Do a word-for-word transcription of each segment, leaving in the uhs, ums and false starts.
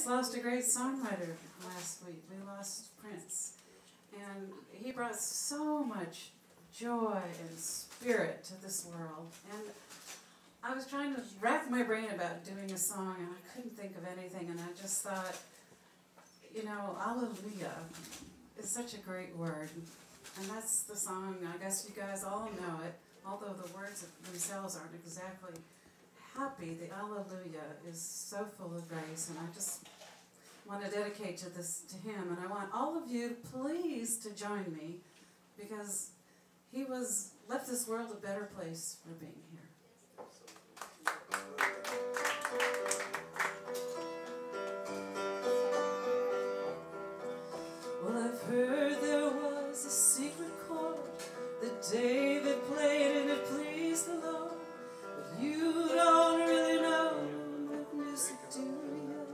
just lost a great songwriter last week. We lost Prince. And he brought so much joy and spirit to this world. And I was trying to rack my brain about doing a song, and I couldn't think of anything. And I just thought, you know, Alleluia is such a great word. And that's the song, I guess you guys all know it, although the words themselves aren't exactly happy. The Alleluia is so full of grace, and I just want to dedicate to this to him. And I want all of you, please, to join me, because he was left this world a better place for being here. Well, I've heard there was a secret chord that David played and it pleased the Lord, but you don't really know what music do you?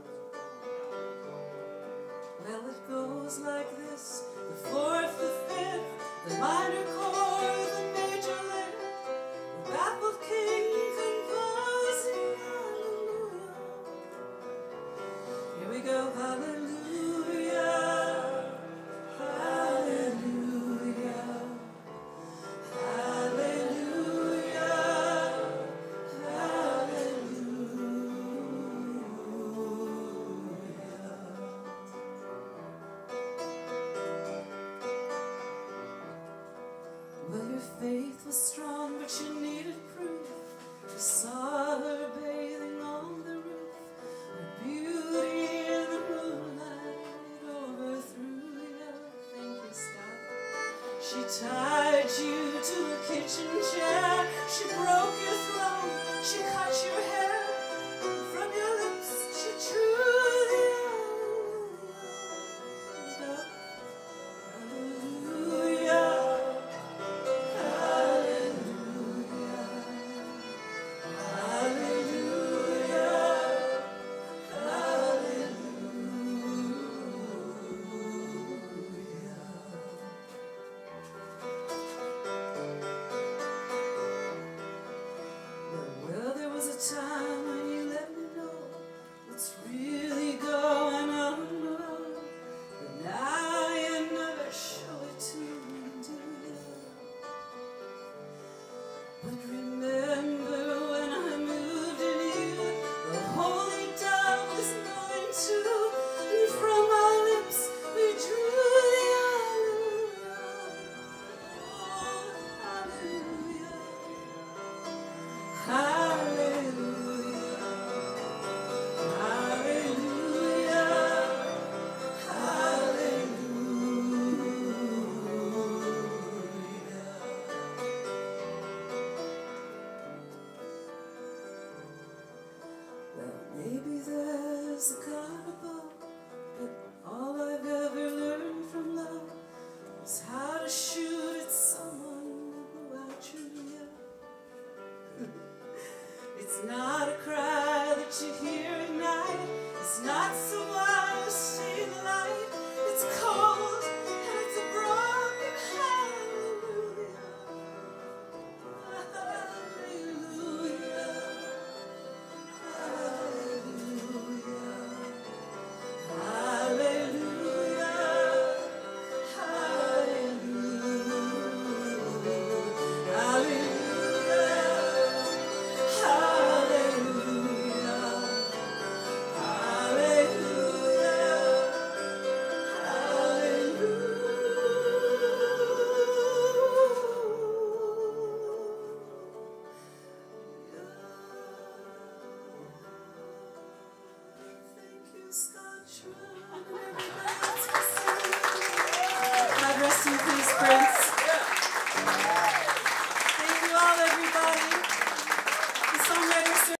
Well, it goes like this: the fourth, the fifth, the minor chord, the major lift, the baffled king composing hallelujah. Here we go, hallelujah. Faith was strong, but you needed proof. You saw her bathing on the roof, her beauty in the moonlight overthrew you. Thank you, Scott. She tied you to a kitchen chair, she broke your throne, she cut your hair, and from your lips she drew the time when you let me know what's really going on below, but now you never show it to me, do you? But remember when I moved in you, the holy dove was knowing too, and from our lips we drew the hallelujah. Oh, hallelujah. Hallelujah. Maybe there's a God above, but all I've ever learned from love is how to shoot at someone who outdrew you. It's not a cry that you hear at night, it's not someone who sees the light, it's cold and it's a broken hallelujah. God rest in peace, Prince.